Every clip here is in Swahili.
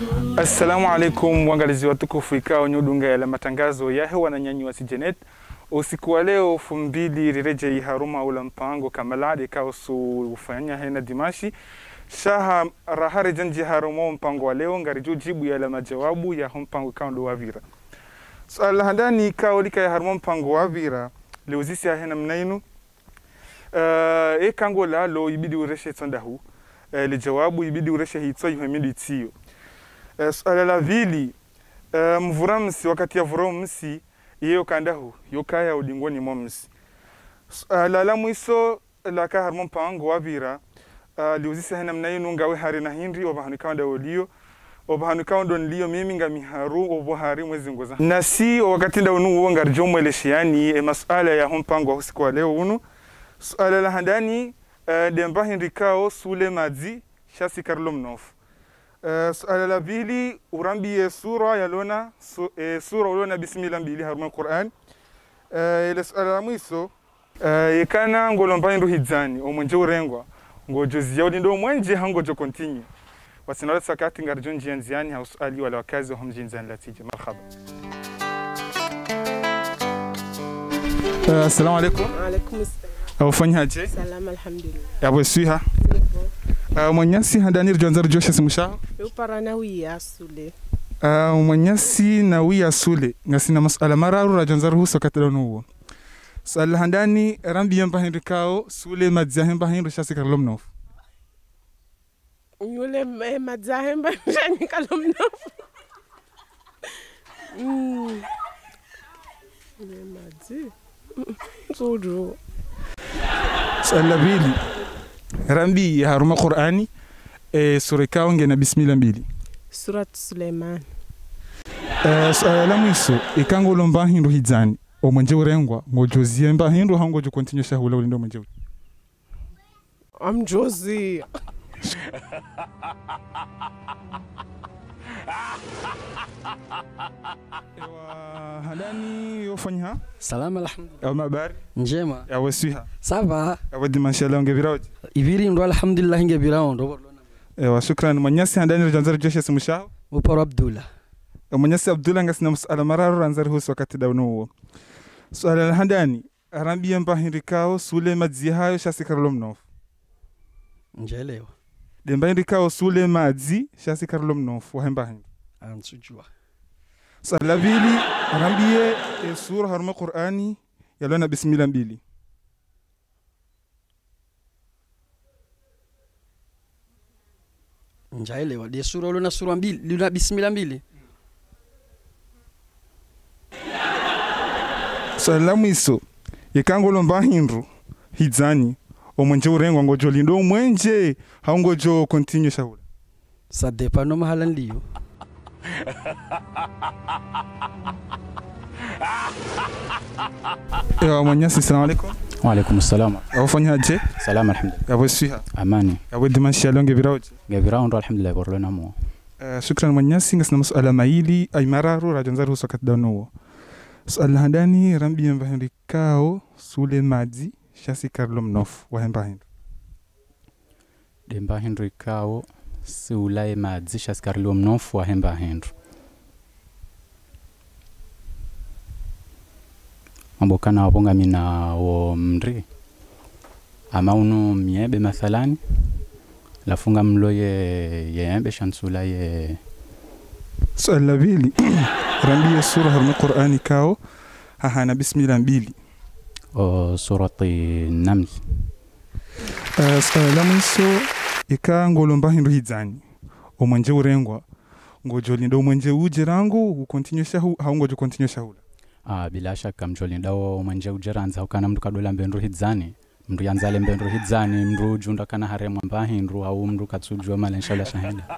Assalamu alaikum wangalizi watukufu, ikao nyudunga ya matangazo ya hewa na nyanyi wa Sijenet. Usiku wa leo fumbili rireje haruma ula mpango kamalade kao su ufanya hena dimashi. Shaha rahari janji haruma mpango wa leo ngariju jibu ya la majawabu ya mpango kaundo wavira. Suala handani kao lika ya haruma mpango wavira leuzisi ya hena mnainu. Kango la lo ibidi ureshe tondahu. Le jawabu ibidi ureshe hitso yuhemidi itiyo. Suala la vili mvuramsi wakati ya vuramsi iyo kandahu yokaya udingoni momsi. Suala la mwiso la ka harmon pango wavira liuzisi hena mnainu ngawe hari na hindri obahanukawanda olio obahanukawanda nlio mimi nga miharu obohari mwezi ngoza nasi wakati nda unu uonga rjomo eleshiani masuala ya hompango usiku wa leo unu. Suala la handani demba hindri kao sule madzi shasi karlo mnofu. Suala la pili urambiye sura ya lona sura ulona bismillah mbili haruma Qur'an. Ile suala la mwiso yekana ngolomba ndo hidzani omonje urengwa ngojozi ya ndo mwenje hangojo continue wasinala sakati ngarjonji yanziani hausali wala wakazi homjinzani latije. Marhaba. Assalamu alaikum. Wa alaikum assalam. Ufanyaje? Salama alhamdulillah. Yabo suiha. Mwanyasi handani rjonzar josha simusha? Uparana wiya sule. Mwanyasi na wiya sule ngasina masala mararu rjonzar huso katalonuwo. Suala handani rambi yamba henrikao sule madzahemba henru shasi karlomnof. Yule madzahemba shani karlomnof. Yule madzi. Sojo. Suala pili rambi haruma Qur'ani sura kao ngena bismillah mbili. Surat Suleiman. Suala la mwiso ikango lomba hindu hidzani omonje urengwa ngojozi mba hindu hangojo continue shahula ulindo monje. I'm Josie. Ewa handani yofanya Salama alhamdulillah. au mabari Njema. ya wasiha Sava. awadi mashallah ngebiraoje. Ibiri ndo alhamdulillah ngebirao ndo. Ewa shukran. Mwanyasi handani rjanzar josha simusha? Uparo Abdullah. Mwanyasi Abdullah ngasina masala mararu ranzar huso wakati daunuwo. Suala la handani rambi mba hinrikao sule madzi hayo shasi karlomnof. Njelewa. Demba hinrikao sule madzi shasi karlomnof wahemba hindi. Ansujua. Suala pili rambiye sura haruma Qur'ani yalona bismillah mbili. Njelewa. De sura luna sura mbili, luna bismillah mbili. Suala la mwiso yekango lomba hindu hidzani omonje urengwa ngojo lindo mwenje haungojo continue shahula. Sadepa no mahala nliyo. Ewa mwanyasi assalamu alaikum. Wa alaikum assalam. Ufanyaje? Salama alhamdulillah. Yabo suiha. Amani. Yabo dimashallah ngebiraoje. Ngebirao ndo alhamdulillah borlona mo. Shukran mwanyasi ngasina masala maili ay mararu rajonzar huso katdanuwo. Suala handani rambi mba henrikao sule madzi shasi karlomnof wahemba hindu. Demba hindu ikao sula madzi shasi karlomnof wahemba hindu. Mabokana wabonga mina wo mri ama unu miebe mathalani lafunga mlo ye shansula ye. Suala pili rambi sura haruma Qur'ani kao hahana bismillah mbili. Surati Naml. Suala mwiso ikango lomba hindu hidzani omonje urengwa ngojo lindo mwenje ujirangu ukontinue shahu haungojo continue shahula. Bila shaka mjoli ndawo manje ujeranza ukana mndu kadola mbendro hidzani mndu yanzale mbendro hidzani mndu junda kana haremwa mba hindu au mndu katsujwa mala inshallah shahida.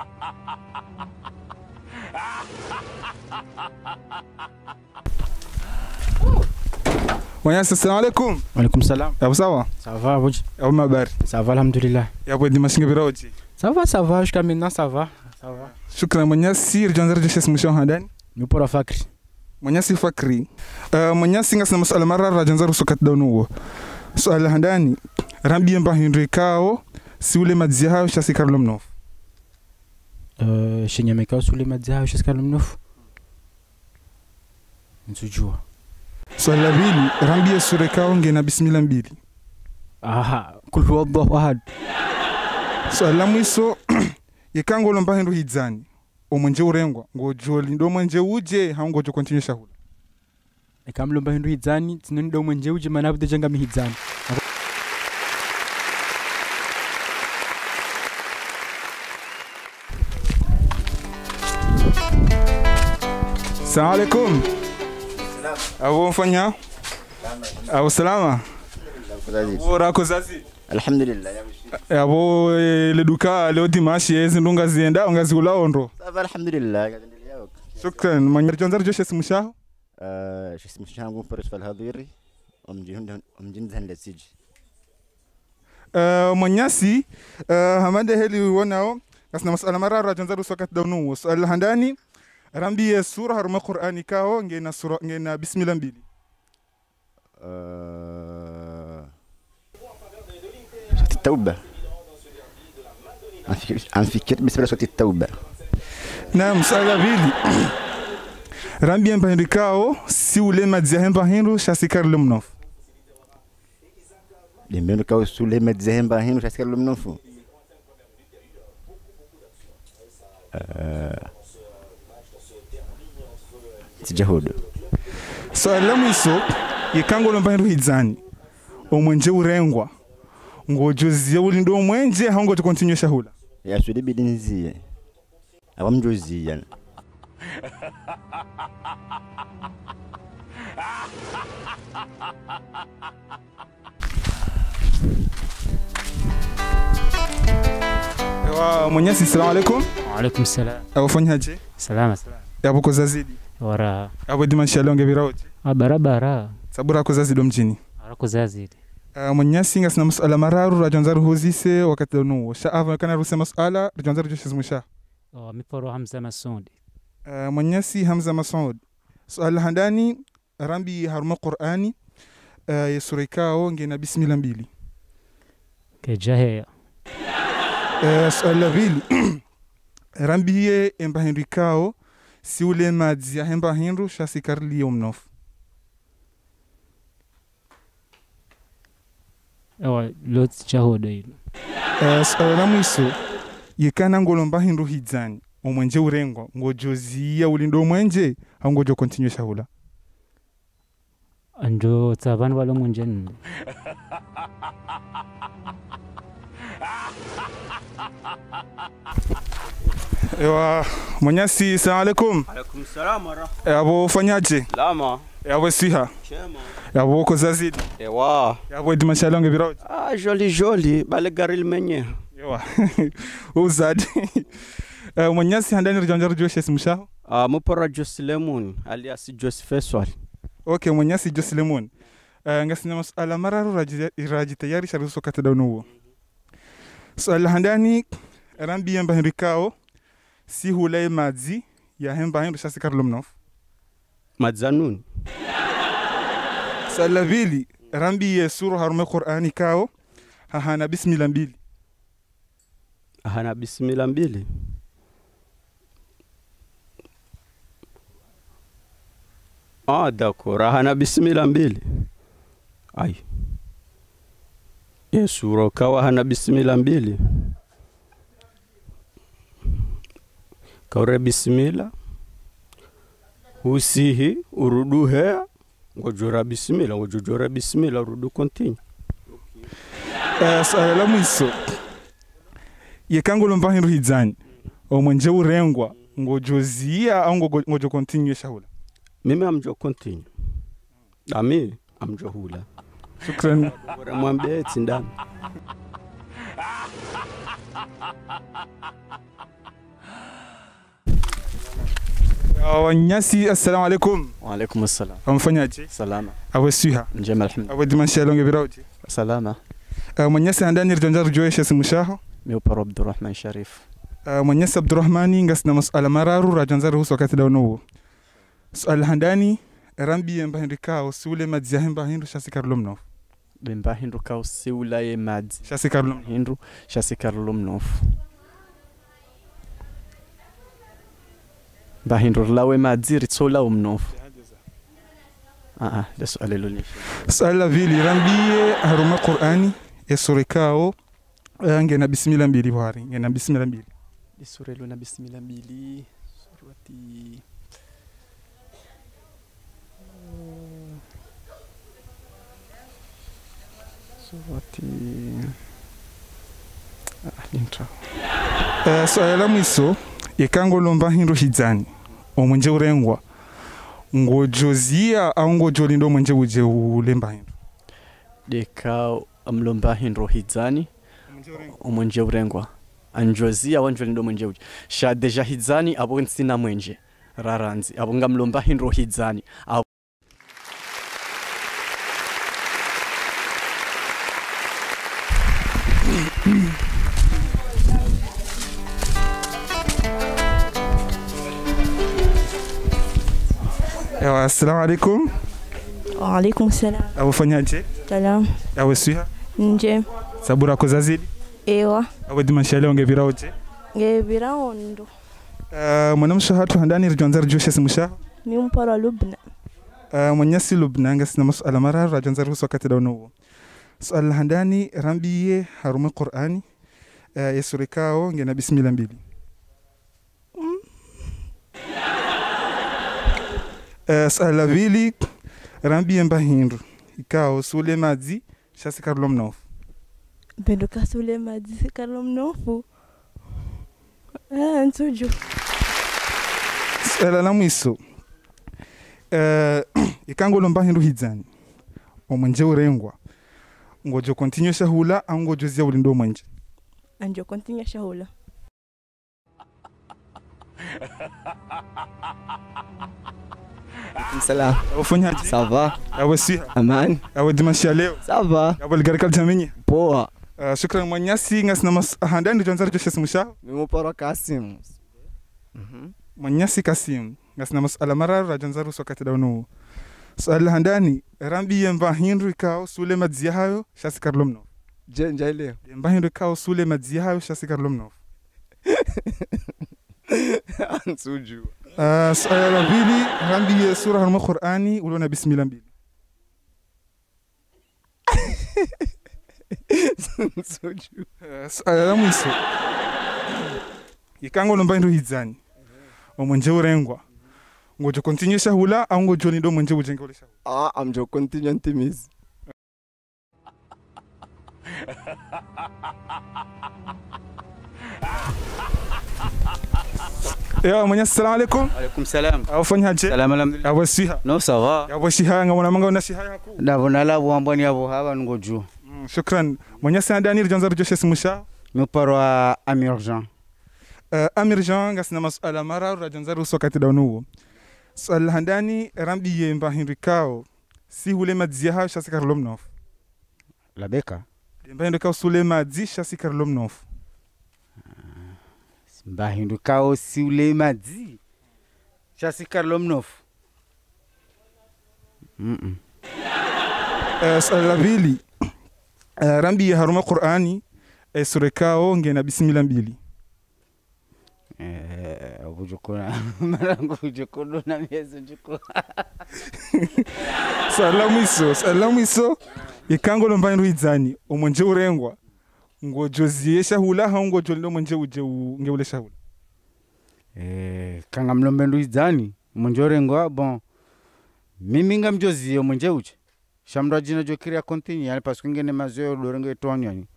Mwanyasi assalamu alaikum. Wa alaikum salam. Yabo sawa? Ça va vous? Yabo mabari. Ça va alhamdulillah. Yabo dimashi ngebiraoje. Ça va jusqu'à maintenant ça va. Ça va. Shukran mwanyasi rjanzar josha simusha handani. Nupora fakri. Mwanyasi fakri. Mwanyasi ngasina masala mararu rajonzar huso katdanuwo. Suala handani rambi mba hinrikao sule madzi hayo shasi karlomnof. shinyameka usule madzi hayo shasikalo mnofu nsujua. Swali la pili, rambie sura ikao ngena bismillah mbili. Aha, kul huwallahu ahad. Swali la mwiso yekango lomba hindu hidzani omwenje urengwa ngojoli ndo mwenje uje haungojo continue shahula. Ikamlomba hindu hidzani tinoni ndo mwenje uje manabu dejanga mihidzani. Assalamu alaikum. Abo mfanya? Abo salama. Ora kozazi. Alhamdulillah. Abo le duka leo dimashi yezi ndunga zienda ngazi ulaondo. Sawa alhamdulillah. Shukran. Manjarjonzar joshe simushaho? شو اسمه برس فالهذيري ومجين ذهن لسيج. Mwenyasi hamande heli wanao kasna masala mara rajonzar usokat dawnu swali handani rambie sura haruma Qur'ani kao ngena sura ngena bismillah mbili. سورة التوبة. عم فكر بسم الله سورة التوبة. Naam, swali mbili. Rambie mpahindi kao si ule madzia mpahindu shasikar lumnof. لمن كاو سولي متزهم باهين وش أسكر لهم نوفو. تجهود. Swali la mwiso yekango lomba hindu hidzani omwenje urengwa ngojozia uli ndo mwenje haungojo continue shahula. يا سولي بدنزية. أوام جوزية. Mwenyasi, assalamu alaikum. Wa alaikum salam. Awafanyaje? Salama. Yabo kozazidi. Wara. Abo dimansha longe biraoje. Barabara. Sabura kozazidi mjini. Ara kozazidi. Mwenyasi ngasna masala mararu rajonzar huzise wakati donu. Sha'ava kana ruse masala rajonzar joshe musha. Miporo Hamza Masudi. Mwenyasi Hamza Masud. Swali handani rambi haruma Qur'ani yesurikao ngena bismillah mbili. Kejaheya. Swali la pili rambie embahindu kao si ule madzia embahindu shasikarli omnof. Lot jahoda hilo. Swali la mwiso yekana ngolomba hindu hidzani omwenje urengwa ngojozia ulindo mwenje haungojo continue shahula. Ando taban wala munjen. Ewa Mwenyasi, assalamu alaikum. Alaikum salam wa rahmatullahi. Abo fanyaje? Lama. Abo siha. Chema. Abo kozazidi. Ewa. Abo dimansha longe biraoje. Joli bale garil menye. Ewa. Uzadi. Mwenyasi handani rajonzar joshe simushaho? Mupara Joslemon alias Joseph Swal. Okay, Mwenyasi Joslemon. Ngasina masala mararu raji tayari sharuso kata dawnu. Swali handani rambie mbahindu kao si hulai madzi ya hemba hindu shasikar lumnof. Madzanun. Swali la pili rambie sura haruma Qur'ani kao hahana bismillah mbili. Hana bismillah mbili. D'accord. Hana bismillah mbili. Ai. Sura kawa hana bismillah mbili. Kaure bismillah. Usihi uruduhe ngojora bismillah ngojora bismillah urudu continue. Swali la mwiso yekango lomba hindu hidzani omwenje urengwa ngojozia au ngojo continue shahula. Mimi amjo continue. Ami amjo hula. Shukran. Mwambie tindani. Mwenyasi, assalamu alaikum. Wa alaikum assalam. Amfanyaje? Salama. Abo siha. Njema alhamdulillah. Abo dimansha longe biraoje. Salama. Mwenyasi handani rajonzar joshe simushaho? Miporo Abdurrahman Sharif. Mwenyasi Abdurrahmani ngasna masala mararu rajonzar huso wakati dawnu. Swali handani rambie mbahindu kao si ule madzia embahindu shasikar lumnof. Bimba hindu kao si ule madzi Shasikar lumnof. hindu shasikar lumnof. Bahindro lawe madzi ritsola umnofu. Da swali lolote. Swali la pili rambie haruma Qur'ani esurikao ngena bismillah mbili bwari ngena bismillah mbili. Sura ilo na bismillah mbili surati swali la mwiso ikango lomba hindu hidzani omwenje urengwa ngojozia au ngojolindo mwenje uje ulemba hindu deka amlomba hindu hidzani omwenje urengwa anjozia wanjolindo mwenje uje sha deja hidzani abo nsina mwenje raranzi abo ngamlomba hindu hidzani Assalamu alaikum. Wa alaikum salam. Awafanyaje? Salam. Awesiha? Nje. Sabura ko zazidi? Ewa. Awadi mashale ongebira oje? Ngebira ondo. Mwanamshahatu handani rijonzar joshe simusha? Ni mpara Lubna. Mwanyasi Lubna ngasina masala marar rajonzar husu wakati dauno. Suala handani rambiye haruma Qur'ani yesurikao ngena bismillah mbili. Suala vili rambiye mbahindu ikao sule madzi shasi karlom nofu. Bendo kasule madzi karlom nofu. Nsuju. Suala la mwiso ikango lomba hindu hidzani omwenje urengwa ngojo continue shahula au ngojo zia ulindo mwenje anjo continue shahula. Salam. Ufanyaje? Ça va? Awesiha? Aman. Awadi mashale. Ça va? Awaligarikal jamini. Poa. Shukran mwanyasi ngasina handani jonzar joshe simusha? Mimo paro Kasim. Mwanyasi Kasim ngasina masala marar rajonzar husu wakati dauno. Suala handani rambiye mbahindu ikao sule madzia hayo shasi karlom nofu. Njaile. Mbahindu ikao sule madzia hayo shasi karlom nofu. Ansuju. Suala la pili rambiye sura haruma Qur'ani ulona bismillah mbili. Ansuju. Suala la mwiso ikango lomba hindu hidzani omwenje urengwa ngojo continue shahula au ngojo lindo mwenje ujenge ule shahula. Amjo continue ntimizi. Mwanyasi assalamu alaikum. Alaikum salam. Awafanyaje? Salam alhamdulillah. Awesiha? No ça va. Awesiha ngamona manga una shiha yako. Ndabona labo ambani abo haba ngoju. Shukran. Mwanyasi andani rijonzar joshe simusha? Miparwa Amir Jean. Amir Jean ngasina masala mara rajonzar husu wakati dauno. Suala handani rambiye mbahindu si hule madzia hayo shasi karlom nofu. Labeka. Mbahindu ikao sule madzi shasi karlom nofu. Mbahindu kao sule madzi shasi karlom nofu. Suala la pili rambiye haruma Qur'ani esurikao ngena bismillah mbili. Bujukuna marangu bujukuna na miezo juku. Suala mwiso ikango lomba hindu hidzani omwenje urengwa ngojozie shahula au ngojo lindo mwenje uje ngeule shahula. Kanga mlombe ndu hidzani mwenje urengwa bon mimi ngamjozie mwenje uje shamra jina jokiria continue yani parce que ngene mazoe dorenge tonyo ni.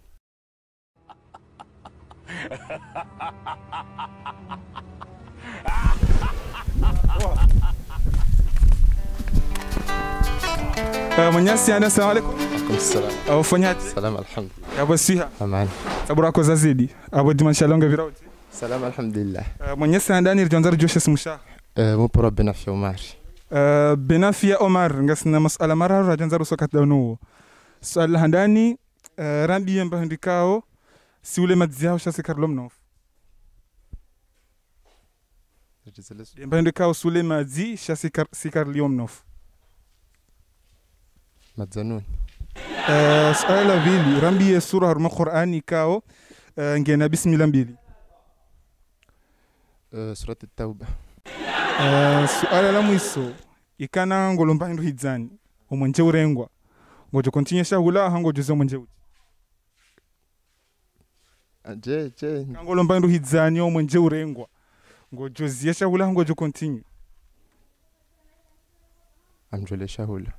Mwanyasi ana assalamu alaikum. Salam. Awafanyaje? Salam alhamdulillah. Awesiha? Aman. Sabura ko zazidi. Awadi mashale ongebira oje? Salam alhamdulillah. Mwanyasi andani rijonzar joshe simusha? Mupara Benafi Omar. Benafi Omar ngasina masala mara rajonzar husu wakati dauno. Suala handani rambiye mbahindu ikao si ule madzia hayo shasi karlom nofu. Mbahindu ikao sule madzi shasi karliom nofu. Madzanun. Suala la pili rambiye sura haruma Qur'ani ikao ngena bismillah mbili. Surat at-Tauba. Suala la mwiso ikana ngolomba hindu hidzani omwenje urengwa ngojo continue shahula hango juze omwenje uti je ngolomba hindu hidzani omwenje urengwa ngojo zia shahula hango jo continue amjole shahula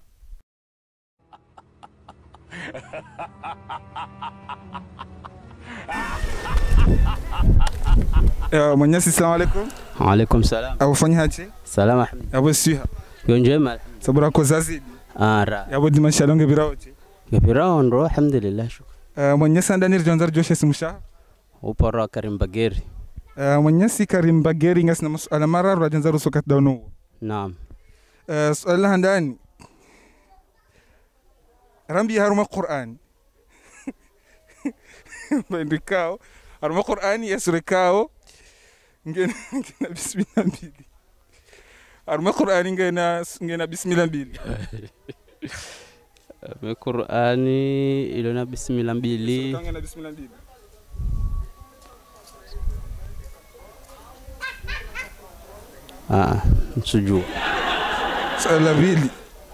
Mwenyasi, assalamu alaikum. Wa alaikum salam. Abufanya haje? Salama. Abo siha. Yonjema. Sabura ko zazidi. Ra. Yabo dimashalonge biraoje. Biraon ro alhamdulillah shukr. Mwenyasi ndanir jonzar joshe simusha. Upara Karim Bageri. Mwenyasi Karim Bageri ngasna masala mara ro jonzar sokat dawno. Naam. Suala handani. Rambi haruma Qur'an. Bandikao. Haruma Qur'ani yasrekao. Ngena bismillah mbili. Haruma Qur'ani ngena bismillah mbili. Qur'ani ilona bismillah mbili. Ngena bismillah mbili. Sujud. Sala mbili.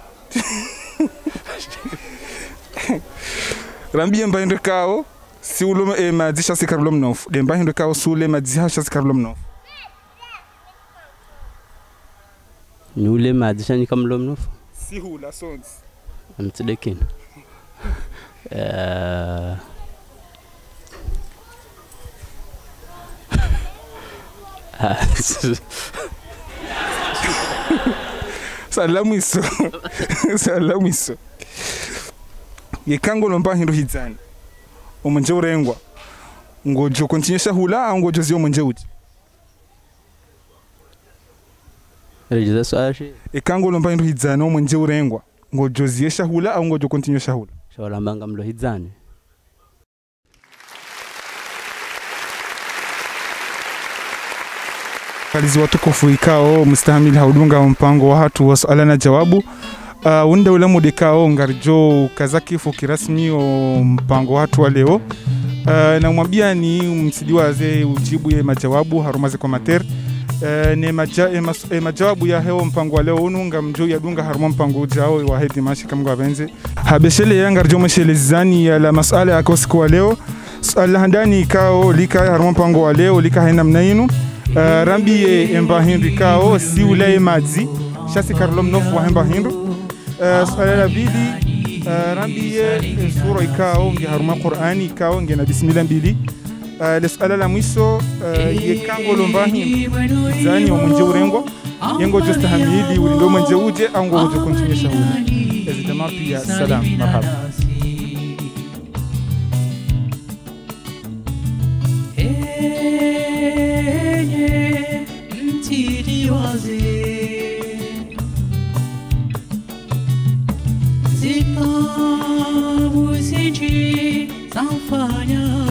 Rambi mbandikao. Si uloma mazisha sikarlom nof demba hindo ka usule mazisha sikarlom nof ni ule mazisha ni kamlom nof si hula sons amtdekin salamu iso yekango lomba hindo hidzani omwenje urengwa ngojo continuesha hula au ngojo zio mwenje uti rejeza swashi ikango lomba hindu hidzani omwenje urengwa ngojo ziesha hula au ngojo continuesha hula shawala mbanga mlo hidzani kalizi watukufu ikao mustahamili haudunga mpango wa hatu wa suala na jawabu. Unda ule mudekao ngarjo kazakifu kirasmi o mpango watu wa leo. Na mwambia ni msidiwaze ujibu ya majawabu harumaze kwa mater. Ne majawabu ya heo mpango wa leo ununga mjo ya dunga haruma mpango ujao wa hedi mashi kamgwa benze. Habeshele ya ngarjo mshele zani ya la masala ya kosiku wa leo. Suala handani ikao lika haruma mpango wa leo lika haina mnainu. Rambi emba hindu ikao si ule mazi. Shasi karlom nofu wa hemba hindu. Suala la pili rambi sura ikao nge haruma Qur'ani ikao nge na bismillah mbili. Suala la mwisho yekango lombahi zani wa mwenje urengwa yengo josta hamili ulindo mwenje uje au ngo uje continue shahudi ezidama pia salam marhaba mtiri wazi